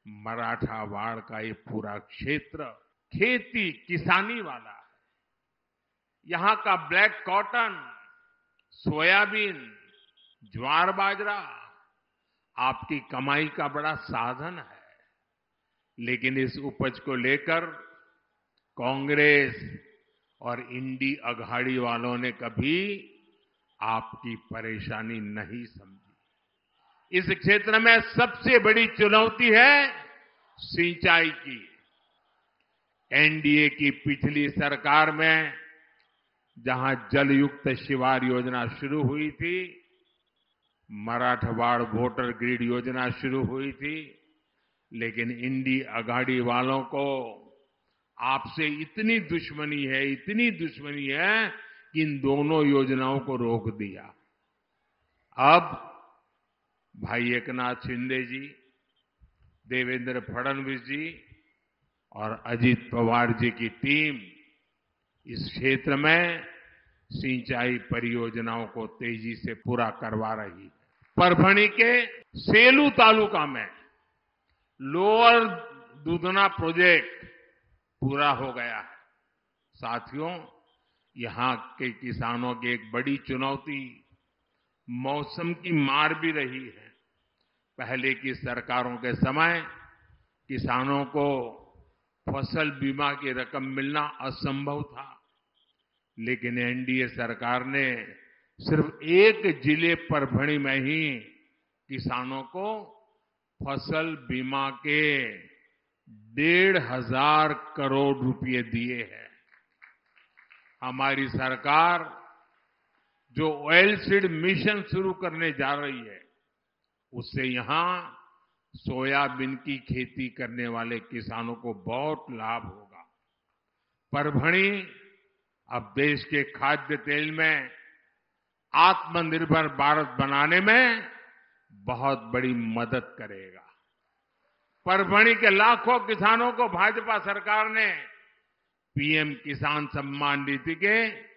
मराठावाड़ का ये पूरा क्षेत्र खेती किसानी वाला है। यहां का ब्लैक कॉटन, सोयाबीन, ज्वार बाजरा आपकी कमाई का बड़ा साधन है। लेकिन इस उपज को लेकर कांग्रेस और इंडी अघाड़ी वालों ने कभी आपकी परेशानी नहीं समझी। इस क्षेत्र में सबसे बड़ी चुनौती है सिंचाई की। एनडीए की पिछली सरकार में जहां जलयुक्त शिवार योजना शुरू हुई थी, मराठवाड़ वोटर ग्रिड योजना शुरू हुई थी, लेकिन इंडी अघाड़ी वालों को आपसे इतनी दुश्मनी है कि इन दोनों योजनाओं को रोक दिया। अब भाई एकनाथ शिंदे जी, देवेंद्र फडणवीस जी और अजित पवार जी की टीम इस क्षेत्र में सिंचाई परियोजनाओं को तेजी से पूरा करवा रही है। परभणी के सेलू तालुका में लोअर दुधना प्रोजेक्ट पूरा हो गया है। साथियों, यहां के किसानों की एक बड़ी चुनौती मौसम की मार भी रही है। पहले की सरकारों के समय किसानों को फसल बीमा की रकम मिलना असंभव था, लेकिन एनडीए सरकार ने सिर्फ एक जिले परभणी में ही किसानों को फसल बीमा के 1,500 करोड़ रुपए दिए हैं। हमारी सरकार जो ऑयल सीड मिशन शुरू करने जा रही है, उससे यहां सोयाबीन की खेती करने वाले किसानों को बहुत लाभ होगा। परभणी अब देश के खाद्य तेल में आत्मनिर्भर भारत बनाने में बहुत बड़ी मदद करेगा। परभणी के लाखों किसानों को भाजपा सरकार ने पीएम किसान सम्मान निधि के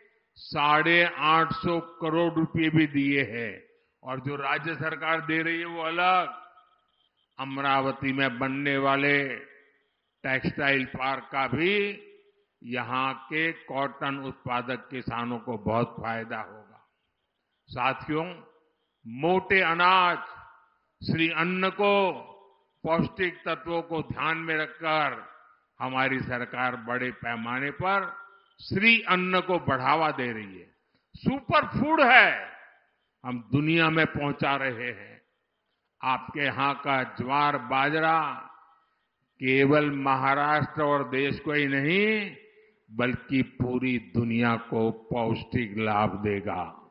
850 करोड़ रुपए भी दिए हैं, और जो राज्य सरकार दे रही है वो अलग। अमरावती में बनने वाले टेक्सटाइल पार्क का भी यहां के कॉटन उत्पादक किसानों को बहुत फायदा होगा। साथियों, मोटे अनाज श्री अन्न को पौष्टिक तत्वों को ध्यान में रखकर हमारी सरकार बड़े पैमाने पर श्री अन्न को बढ़ावा दे रही है। सुपर फूड है, हम दुनिया में पहुंचा रहे हैं। आपके यहां का ज्वार बाजरा केवल महाराष्ट्र और देश को ही नहीं, बल्कि पूरी दुनिया को पौष्टिक लाभ देगा।